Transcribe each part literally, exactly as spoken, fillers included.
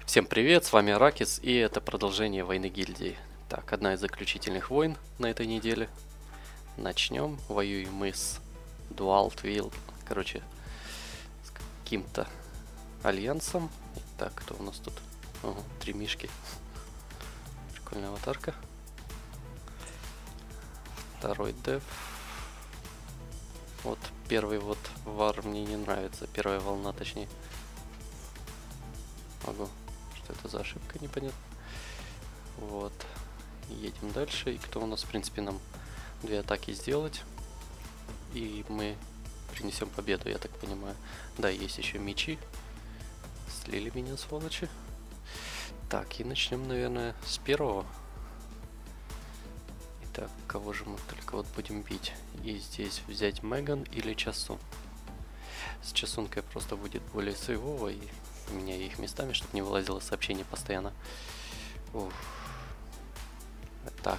Всем привет, с вами Аракис, и это продолжение войны гильдии. Так, одна из заключительных войн на этой неделе. Начнем. Воюем мы с Дуалтвилл, короче, с каким-то альянсом. Так, кто у нас тут? Ого, три мишки. Прикольная аватарка. Второй деф. Вот первый вот вар мне не нравится, первая волна точнее. Ого. Что это за ошибка, непонятно. Вот. Едем дальше. И кто у нас, в принципе, нам две атаки сделать. И мы принесем победу, я так понимаю. Да, есть еще мечи. Слили меня, сволочи. Так, и начнем, наверное, с первого. Итак, кого же мы только вот будем бить? И здесь взять Меган или Часун. С Часункой просто будет более сейвово и меняю их местами, чтобы не вылазило сообщение постоянно. Уф. Так.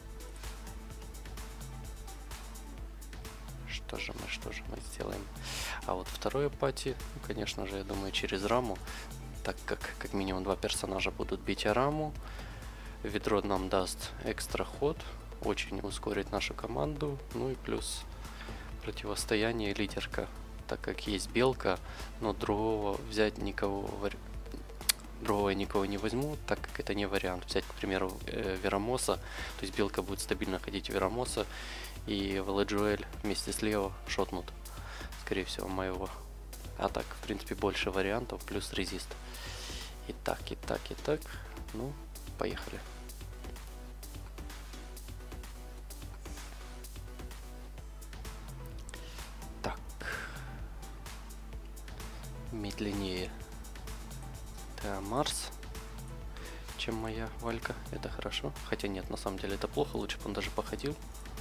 Что же мы, что же мы сделаем? А вот второе пати, ну, конечно же, я думаю, через раму, так как как минимум два персонажа будут бить раму. Ведро нам даст экстра ход, очень ускорит нашу команду, ну и плюс противостояние лидерка. Так как есть белка, но другого взять никого, другого я никого не возьму, так как это не вариант. Взять, к примеру, э, Верамоса, то есть белка будет стабильно ходить в Верамоса, и Веледжуэль вместе с Лео шотнут, скорее всего, моего. А так, в принципе, больше вариантов, плюс резист. И так, и так, и так. Ну, поехали. Медленнее Марс, чем моя Валька. Это хорошо. Хотя нет, на самом деле это плохо. Лучше бы он даже походил.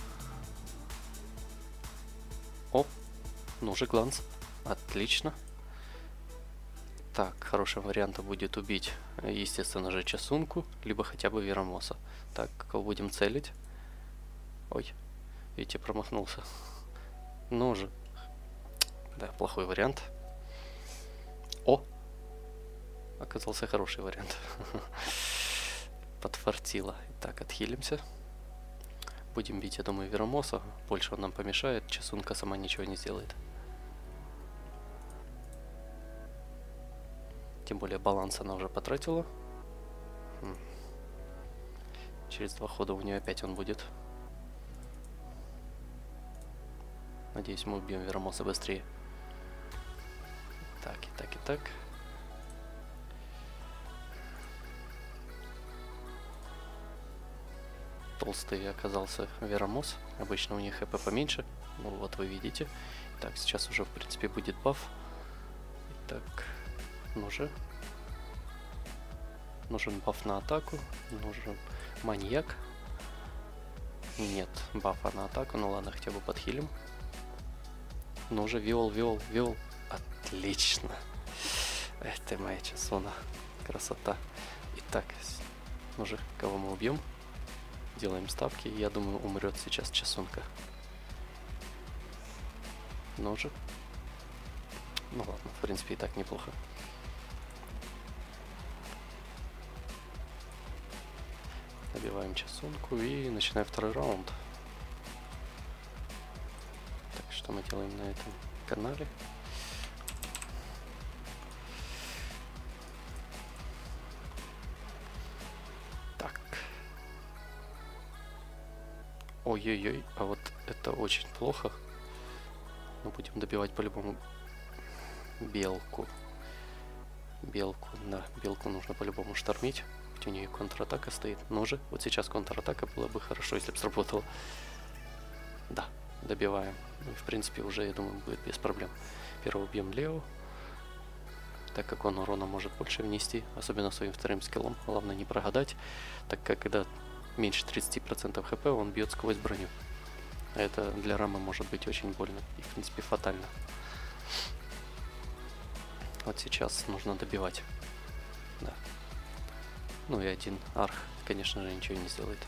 О, ну же гланс. Отлично. Так, хорошим вариантом будет убить, естественно же, Часунку, либо хотя бы Верамоса. Так, кого будем целить? Ой, видите, промахнулся. Ну же. Да, плохой вариант. О! Оказался хороший вариант. Подфартило. Итак, отхилимся. Будем бить, я думаю, Верамоса. Больше он нам помешает. Часунка сама ничего не сделает. Тем более баланс она уже потратила. Через два хода у нее опять он будет. Надеюсь, мы убьем Верамоса быстрее. Так, и так, и так. Толстый оказался Верамос. Обычно у них хп поменьше. Ну вот вы видите. Так, сейчас уже в принципе будет баф. Итак, ну же. Нужен баф на атаку. Нужен маньяк. Нет бафа на атаку. Ну ладно, хотя бы подхилим. Ну же, виол, виол, виол. Отлично. Это моя Часуна. Красота. Итак, ну же, кого мы убьем? Делаем ставки. Я думаю, умрет сейчас Часунка. Ну же. Ну ладно, в принципе, и так неплохо. Добиваем Часунку и начинаем второй раунд. Так, что мы делаем на этом канале? Ой-ой-ой, а вот это очень плохо. Мы будем добивать по-любому белку. Белку, да, белку нужно по-любому штормить. Ведь у нее контратака стоит. Ну же, вот сейчас контратака было бы хорошо, если бы сработала. Да, добиваем. Ну, в принципе, уже, я думаю, будет без проблем. Первый убьем Лео, так как он урона может больше внести, особенно своим вторым скиллом. Главное не прогадать, так как когда меньше тридцати процентов хп, он бьет сквозь броню. А это для рамы может быть очень больно и, в принципе, фатально. Вот сейчас нужно добивать. Да. Ну и один арх, конечно же, ничего не сделает.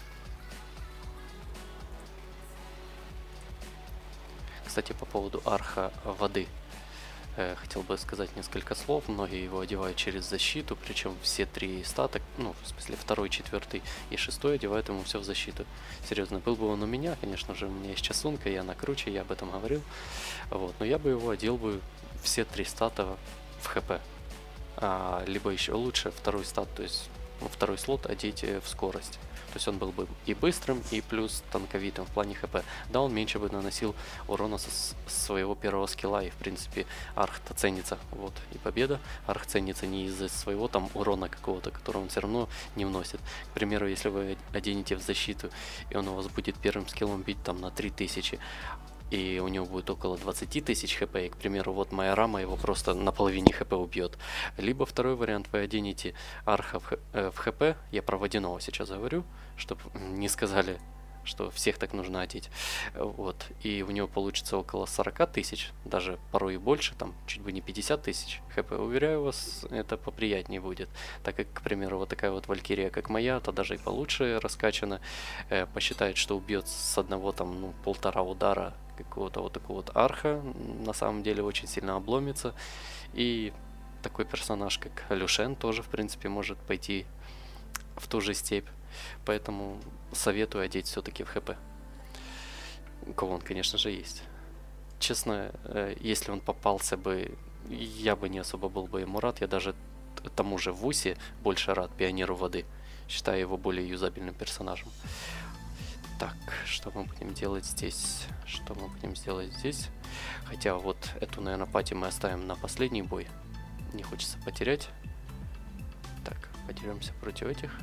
Кстати, по поводу арха воды. э, хотел бы сказать несколько слов. Многие его одевают через защиту, причем все три стата, ну, в смысле второй, четвертый и шестой одевают ему все в защиту. Серьезно, был бы он у меня, конечно же, у меня есть часунка, я на круче, я об этом говорил. Вот, но я бы его одел бы все три стата в хп. А, либо еще лучше второй стат, то есть ну, второй слот одеть в скорость. То есть он был бы и быстрым, и плюс танковитым в плане хп. Да, он меньше бы наносил урона со своего первого скилла, и в принципе арх-то ценится. Вот, и победа. Арх ценится не из-за своего там урона какого-то, который он все равно не вносит. К примеру, если вы оденете в защиту, и он у вас будет первым скиллом бить там на три тысячи, и у него будет около двадцати тысяч хп, и, к примеру, вот моя рама его просто на половине хп убьет. Либо второй вариант, вы оденете арха в, э, в хп, я про водяного сейчас говорю, чтобы не сказали, что всех так нужно одеть. Вот, и у него получится около сорока тысяч, даже порой и больше, там чуть бы не пятьдесят тысяч хп. Уверяю вас, это поприятнее будет, так как, к примеру, вот такая вот валькирия, как моя, то даже и получше раскачана, э, посчитает, что убьет с одного там, ну, полтора удара какого-то вот такого вот арха, на самом деле очень сильно обломится. И такой персонаж, как Люшен, тоже, в принципе, может пойти в ту же степь. Поэтому советую одеть все-таки в хп. У кого он, конечно же, есть. Честно, если он попался бы, я бы не особо был бы ему рад. Я даже тому же Вусе больше рад, пионеру воды. Считаю его более юзабельным персонажем. Так, что мы будем делать здесь? Что мы будем делать здесь? Хотя вот эту, наверное, пати мы оставим на последний бой. Не хочется потерять. Так, подеремся против этих.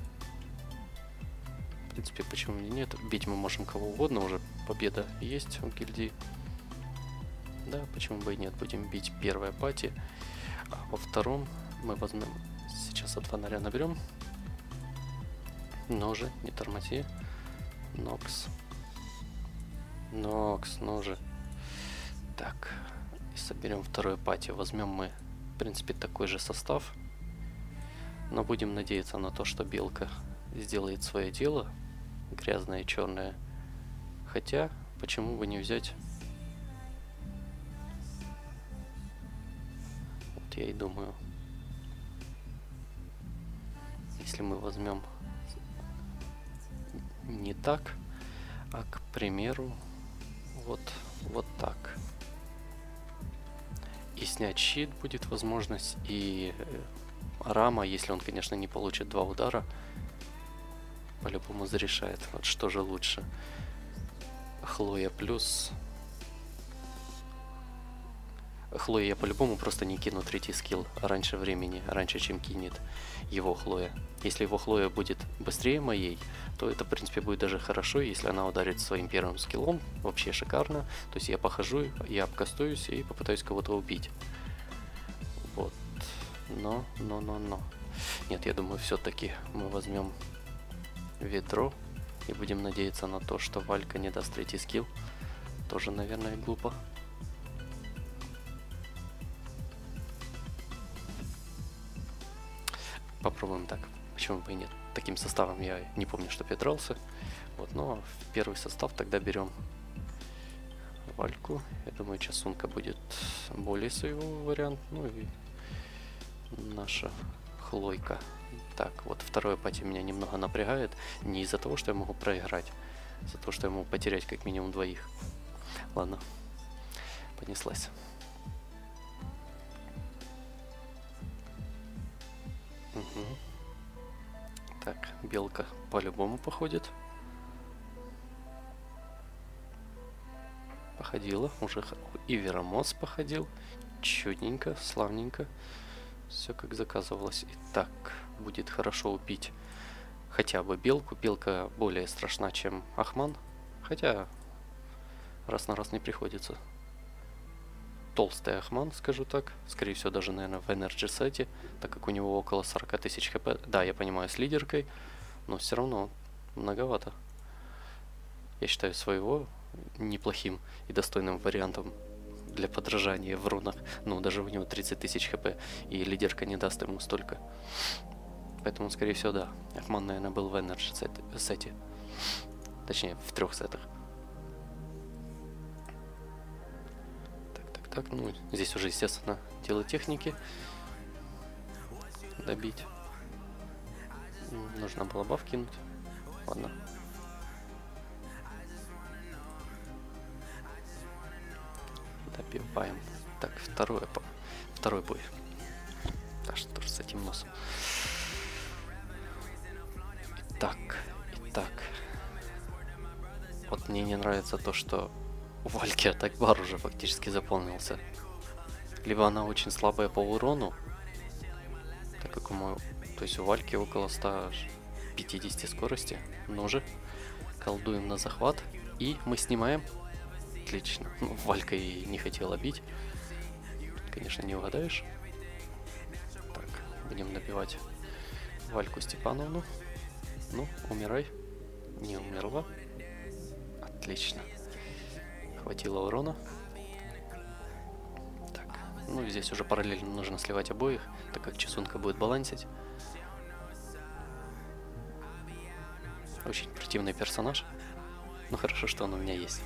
В принципе, почему нет? Бить мы можем кого угодно, уже победа есть у гильдии. Да, почему бы и нет? Будем бить первая пати. А во втором мы возьмем... Сейчас от фонаря наберем. Ножи, не тормози. Нокс. Нокс, ну же. Так, и соберем вторую пати. Возьмем мы, в принципе, такой же состав. Но будем надеяться на то, что белка сделает свое дело. Грязное и черное. Хотя, почему бы не взять... Вот я и думаю. Если мы возьмем... не так, а, к примеру, вот, вот так. И снять щит будет возможность, и рама, если он, конечно, не получит два удара, по-любому зарешает. Вот что же лучше? Хлоя плюс... Хлоя я по-любому просто не кину третий скилл раньше времени, раньше, чем кинет его Хлоя. Если его Хлоя будет быстрее моей, то это, в принципе, будет даже хорошо. Если она ударит своим первым скиллом, вообще шикарно. То есть я похожу, я обкастуюсь и попытаюсь кого-то убить. Вот. Но, но, но, но. Нет, я думаю, все-таки мы возьмем ведро и будем надеяться на то, что Валька не даст третий скилл. Тоже, наверное, глупо. Попробуем так. Почему бы и нет? Таким составом я не помню, что я дрался. Вот, но в первый состав тогда берем Вальку. Я думаю, часунка будет более своего вариант. Ну и наша Хлойка. Так, вот второе пати меня немного напрягает. Не из-за того, что я могу проиграть. А из-за того, что я могу потерять как минимум двоих. Ладно. Понеслась. Угу. Так, белка по-любому походит. Походила. Уже и Верамос походил. Чудненько, славненько. Все как заказывалось. Итак, будет хорошо убить хотя бы белку. Белка более страшна, чем Ахман. Хотя раз на раз не приходится. Толстый Ахман, скажу так. Скорее всего, даже, наверное, в Energy сете, так как у него около сорока тысяч хп. Да, я понимаю, с лидеркой, но все равно многовато. Я считаю своего неплохим и достойным вариантом для подражания в рунах. Ну, даже у него тридцать тысяч хп, и лидерка не даст ему столько. Поэтому, скорее всего, да. Ахман, наверное, был в Energy сете. Точнее, в трех сетах. так, ну, здесь уже, естественно, дело техники. Добить. Нужно было баф кинуть. Ладно. Добиваем. Так, второе, второй бой. Да что ж с этим носом. Итак, итак. Вот мне не нравится то, что у Вальки атак-бар уже фактически заполнился. Либо она очень слабая по урону, так как у моего, то есть у Вальки около ста пятидесяти скорости. Ну же, колдуем на захват, и мы снимаем. Отлично. Ну, Валька и не хотела бить. Конечно, не угадаешь. Так, будем добивать Вальку Степановну. Ну, умирай. Не умерла. Отлично. Хватило урона. Так, ну и здесь уже параллельно нужно сливать обоих, так как Чесунка будет балансить. Очень противный персонаж. Но хорошо, что он у меня есть.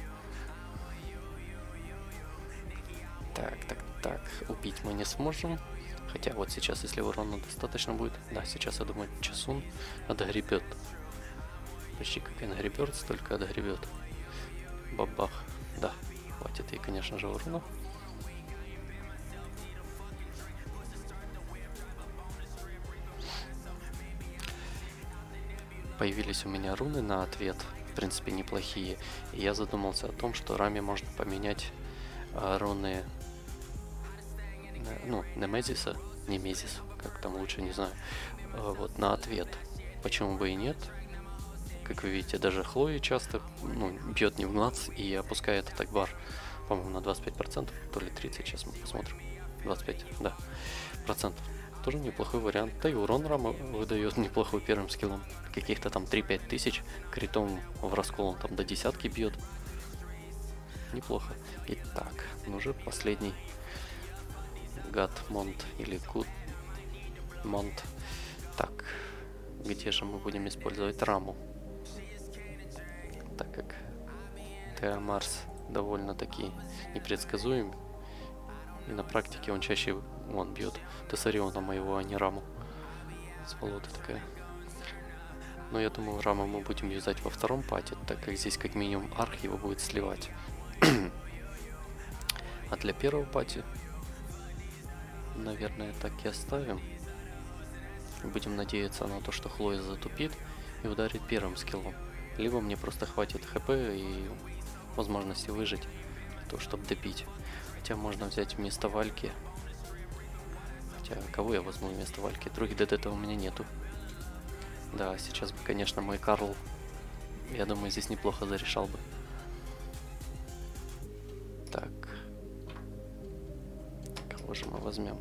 Так, так, так. Убить мы не сможем. Хотя вот сейчас, если урона достаточно будет... Да, сейчас, я думаю, Чесун отгребет. Почти как Angry Birds, только отгребет. Бабах. Да, хватит ей, конечно же, урона. Появились у меня руны на ответ, в принципе, неплохие. И я задумался о том, что Раме можно поменять а, руны, ну, Немезиса, Немезис, как там лучше, не знаю, а, вот на ответ. Почему бы и нет? Как вы видите, даже Хлои часто, ну, бьет не в глаз и опускает атак-бар, по-моему, на двадцать пять процентов, то ли тридцать, сейчас мы посмотрим. двадцать пять, да, процентов. Тоже неплохой вариант. Да и урон Рама выдает неплохой первым скиллом. Каких-то там три-пять тысяч. Критом в раскол он там до десятки бьет. Неплохо. Итак, ну же последний. Гад Монт или Гуд Монт. Так, где же мы будем использовать Раму? Так как Теомарс довольно-таки непредсказуем. И на практике он чаще он бьет Тессариона моего, а не Раму. Сволота такая. Но я думаю, Раму мы будем юзать во втором пате, так как здесь как минимум арх его будет сливать. А для первого пати, наверное, так и оставим. Будем надеяться на то, что Хлоя затупит и ударит первым скиллом. Либо мне просто хватит хп и возможности выжить, то чтобы добить. Хотя можно взять вместо Вальки. Хотя, кого я возьму вместо Вальки? Других ДД-то у меня нету. Да, сейчас бы, конечно, мой Карл, я думаю, здесь неплохо зарешал бы. Так. Кого же мы возьмем?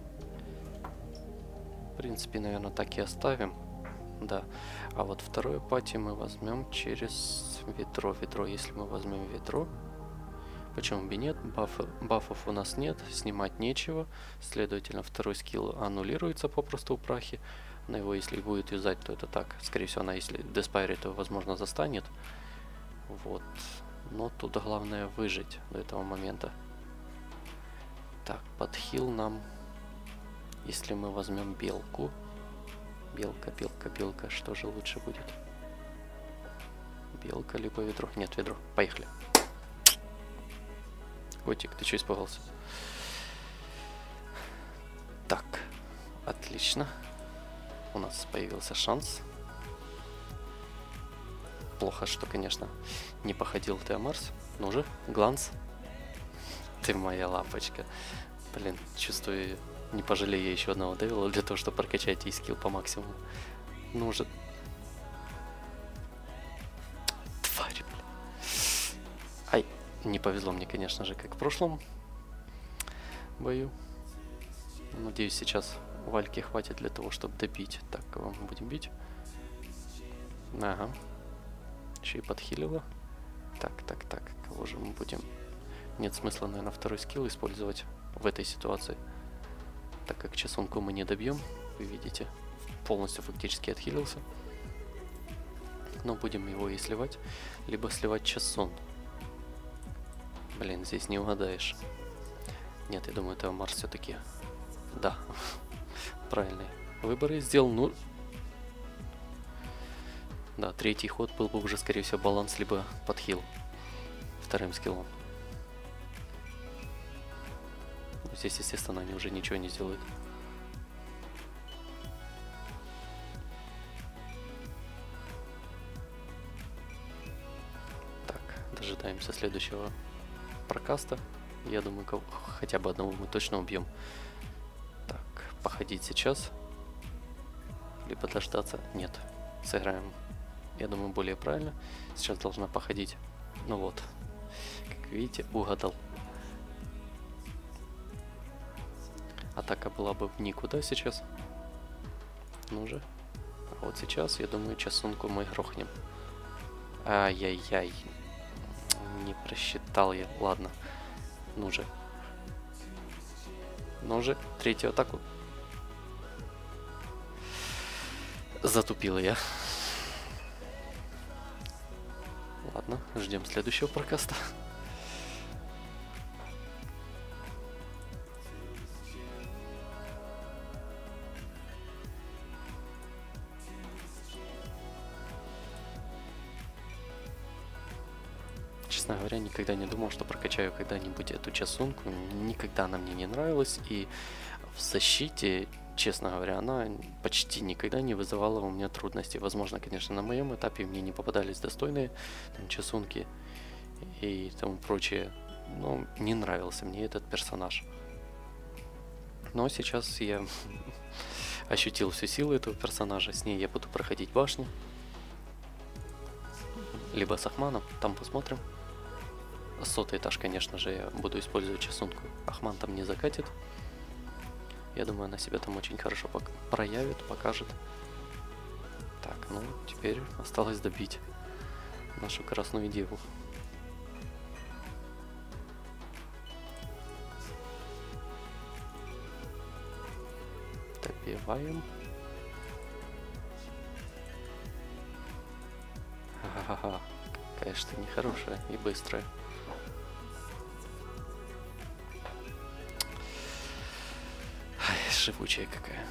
В принципе, наверное, так и оставим. Да. А вот второе пати мы возьмем через ведро. Ведро, если мы возьмем ведро. Почему бы нет? Бафы, бафов у нас нет, снимать нечего. Следовательно, второй скилл аннулируется попросту у прахи. На его, если будет юзать, то это так. Скорее всего, она, если деспайрит, то, возможно, застанет. Вот. Но тут главное выжить до этого момента. Так, под хил нам, если мы возьмем белку. Белка, белка, белка. Что же лучше будет? Белка либо ведро? Нет, ведро. Поехали. Котик, ты что испугался? Так, отлично. У нас появился шанс. Плохо, что, конечно, не походил Теомарс. Ну же, гланс. Ты моя лапочка. Блин, чувствую, не пожалею я еще одного девила для того, чтобы прокачать и скилл по максимуму. Ну же. Тварь, блин. Ай. Не повезло мне, конечно же, как в прошлом бою. Надеюсь, сейчас Вальки хватит для того, чтобы добить. Так, кого мы будем бить? Ага. Еще и подхилила. Так, так, так. Кого же мы будем? Нет смысла, наверное, второй скилл использовать в этой ситуации. Так как Чесунку мы не добьем. Вы видите, полностью фактически отхилился. Но будем его и сливать. Либо сливать Чесун. Блин, здесь не угадаешь. Нет, я думаю, это Марс все-таки. Да, правильный выбор я сделал. Ну, да, третий ход был бы уже, скорее всего, баланс либо подхил вторым скиллом. Здесь, естественно, они уже ничего не сделают. Так, дожидаемся следующего прокаста. Я думаю, хотя бы одного мы точно убьем. Так, походить сейчас. Либо дождаться. Нет, сыграем, я думаю, более правильно. Сейчас должна походить. Ну вот, как видите, угадал. Атака была бы в никуда сейчас. Ну же. А вот сейчас, я думаю, часунку мы грохнем. Ай-яй-яй. Не просчитал я. Ладно. Ну же. Ну же. Третью атаку. Затупил я. Ладно. Ждем следующего прокаста. Честно говоря, никогда не думал, что прокачаю когда-нибудь эту часунку. Никогда она мне не нравилась. И в защите, честно говоря, она почти никогда не вызывала у меня трудностей. Возможно, конечно, на моем этапе мне не попадались достойные там, часунки и тому прочее. Но не нравился мне этот персонаж. Но сейчас я ощутил всю силу этого персонажа. С ней я буду проходить башню. Либо с Ахманом. Там посмотрим. Сотый этаж, конечно же, я буду использовать часунку. Ахман там не закатит. Я думаю, она себя там очень хорошо пок проявит, покажет. Так, ну, теперь осталось добить нашу красную деву. Добиваем. Ха-ха-ха. Конечно, нехорошая и быстрая. Живучая какая.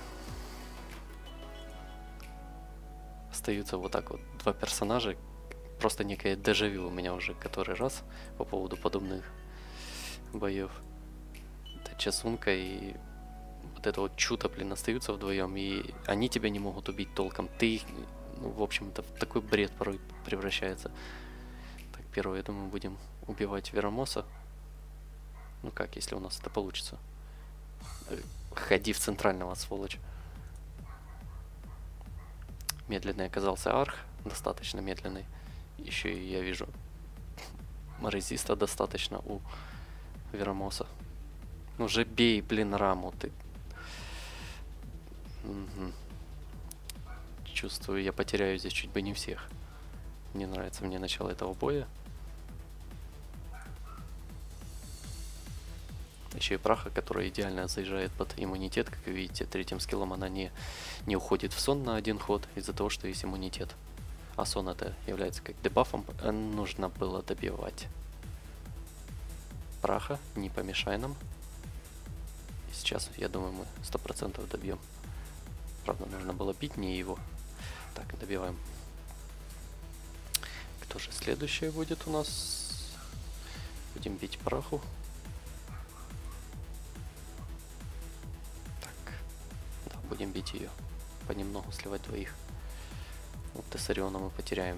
Остаются вот так вот два персонажа. Просто некое дежавю у меня уже который раз по поводу подобных боев. Это часунка и вот это вот чудо, блин, остаются вдвоем, и они тебя не могут убить толком. Ты, ну, в общем-то, в такой бред порой превращается. Так, первое, я думаю, будем убивать Верамоса. Ну как, если у нас это получится. Ходи в центрального, сволочь. Медленный оказался арх, достаточно медленный. Еще и я вижу резиста достаточно у Верамоса. Ну же бей, блин, раму ты. Угу. Чувствую, я потеряю здесь чуть бы не всех. Не нравится мне начало этого боя. Еще и праха, которая идеально заезжает под иммунитет. Как вы видите, третьим скиллом она не, не уходит в сон на один ход из-за того, что есть иммунитет. А сон это является как дебафом. Нужно было добивать. Праха, не помешай нам. И сейчас, я думаю, мы сто процентов добьем. Правда, нужно было бить не его. Так, добиваем. Кто же следующее будет у нас? Будем бить праху. Будем бить ее. Понемногу сливать двоих. Вот Тессариона мы потеряем.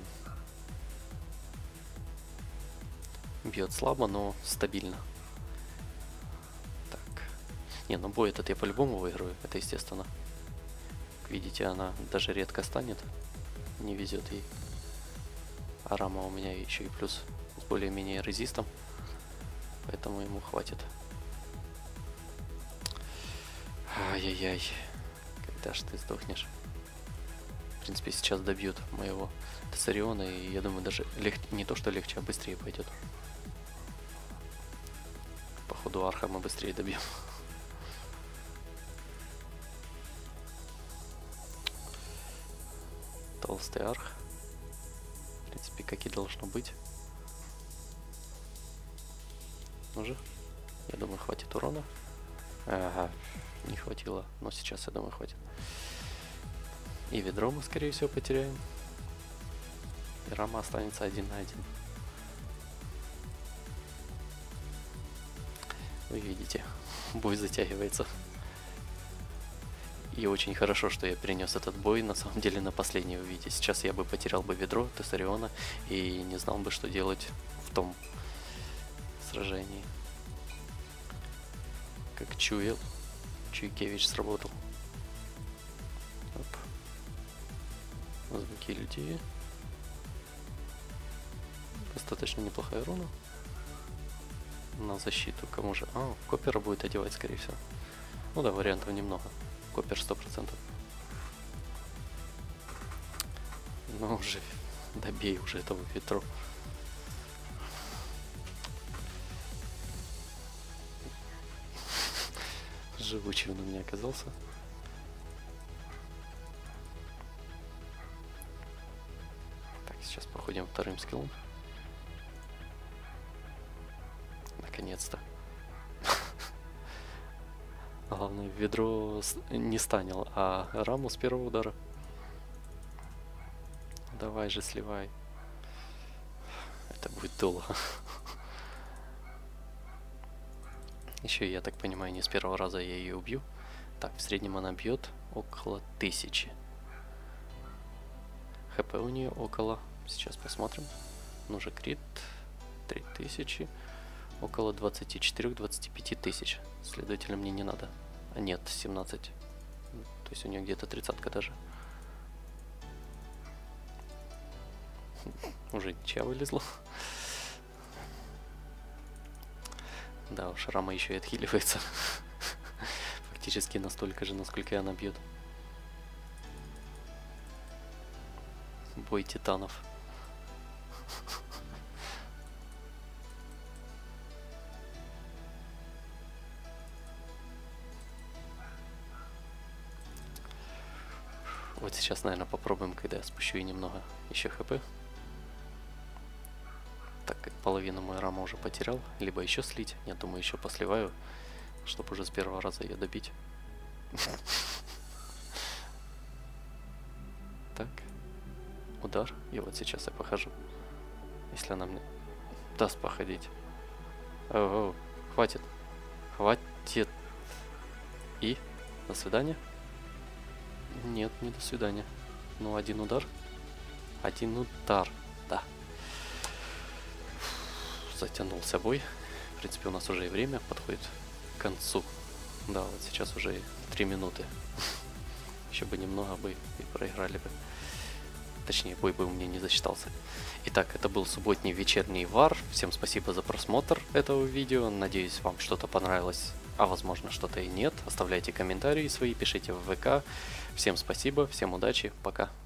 Бьет слабо, но стабильно. Так. Не, ну бой этот я по-любому выиграю. Это естественно. Как видите, она даже редко станет. Не везет ей. А рама у меня еще и плюс с более-менее резистом. Поэтому ему хватит. Ай-яй-яй. Когда ж ты сдохнешь? В принципе, сейчас добьют моего Тессариона, и я думаю, даже лег... не то, что легче, а быстрее пойдет. Походу, арха мы быстрее добьем. Толстый арх. В принципе, как и должно быть. Ну же. Я думаю, хватит урона. Ага, не хватило, но сейчас, я думаю, хватит. И ведро мы, скорее всего, потеряем. И рама останется один на один. Вы видите, бой затягивается. И очень хорошо, что я перенес этот бой, на самом деле, на последнее увидеть. Сейчас я бы потерял бы ведро Тессариона и не знал бы, что делать в том сражении. Как чуял, Чуйкевич сработал. Оп. Звуки людей. Достаточно неплохая руна. На защиту кому же? А, Копера будет одевать, скорее всего. Ну да, вариантов немного. Копер сто процентов. Ну уже, добей уже этого ветро. Живучий он у меня оказался. Так, сейчас походим вторым скиллом. Наконец-то. Главное, ведро не станил, а раму с первого удара. Давай же, сливай. Это будет долго. Еще, я так понимаю, не с первого раза я ее убью. Так, в среднем она бьет около тысячи. ХП у нее около... Сейчас посмотрим. Нужен крит. три тысячи. Около двадцати четырёх — двадцати пяти тысяч. Следовательно, мне не надо. А нет, семнадцать. То есть у нее где-то тридцатка даже. Уже ничья вылезла. Да уж, рама еще и отхиливается. Фактически настолько же, насколько и она бьет. Бой титанов. Вот сейчас, наверное, попробуем, когда я спущу и немного еще хп. Так как половину мой рама уже потерял, либо еще слить. Я думаю, еще посливаю, чтобы уже с первого раза ее добить. Так, удар. И вот сейчас я похожу. Если она мне даст походить. О, хватит. Хватит. И до свидания. Нет, не до свидания. Ну, один удар. Один удар. Да. Затянулся бой. В принципе, у нас уже и время подходит к концу. Да, вот сейчас уже три минуты. Еще бы немного бы и проиграли бы. Точнее, бой бы у меня не засчитался. Итак, это был субботний вечерний вар. Всем спасибо за просмотр этого видео. Надеюсь, вам что-то понравилось, а возможно, что-то и нет. Оставляйте комментарии свои, пишите в ВК. Всем спасибо, всем удачи, пока.